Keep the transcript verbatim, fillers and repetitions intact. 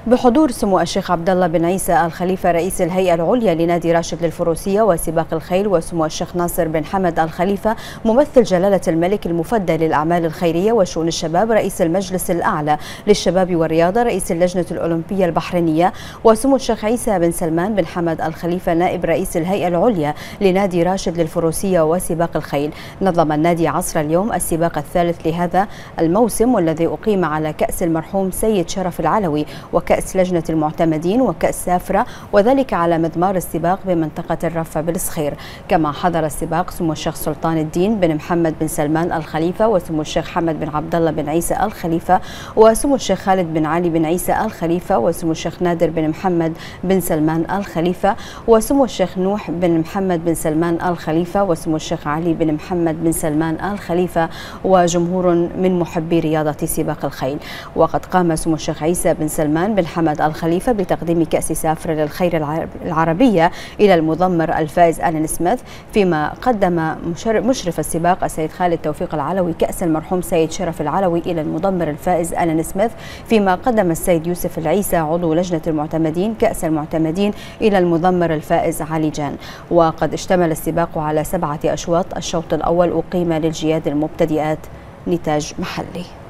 بحضور سمو الشيخ عبد الله بن عيسى الخليفة رئيس الهيئة العليا لنادي راشد للفروسية وسباق الخيل، وسمو الشيخ ناصر بن حمد الخليفة ممثل جلالة الملك المفدى للأعمال الخيرية وشؤون الشباب رئيس المجلس الأعلى للشباب والرياضة رئيس اللجنة الأولمبية البحرينية، وسمو الشيخ عيسى بن سلمان بن حمد الخليفة نائب رئيس الهيئة العليا لنادي راشد للفروسية وسباق الخيل. نظم النادي عصر اليوم السباق الثالث لهذا الموسم والذي أقيم على كأس المرحوم سيد شرف العلوي وكأس لجنة المعتمدين وكأس سافرة، وذلك على مضمار السباق بمنطقة الرفة بالصخير. كما حضر السباق سمو الشيخ سلطان الدين بن محمد بن سلمان الخليفة وسمو الشيخ حمد بن عبد الله بن عيسى الخليفة وسمو الشيخ خالد بن علي بن عيسى الخليفة وسمو الشيخ نادر بن محمد بن سلمان الخليفة وسمو الشيخ نوح بن محمد بن سلمان الخليفة وسمو الشيخ علي بن محمد بن سلمان الخليفة وجمهور من محبي رياضة سباق الخيل. وقد قام سمو الشيخ عيسى بن سلمان بن حمد الخليفة بتقديم كأس سافرة للخير العربية إلى المضمر الفائز ألان سميث، فيما قدم مشرف السباق السيد خالد توفيق العلوي كأس المرحوم سيد شرف العلوي إلى المضمر الفائز ألان سميث، فيما قدم السيد يوسف العيسى عضو لجنة المعتمدين كأس المعتمدين إلى المضمر الفائز علي جان. وقد اشتمل السباق على سبعة أشواط، الشوط الأول أقيم للجياد المبتدئات نتاج محلي.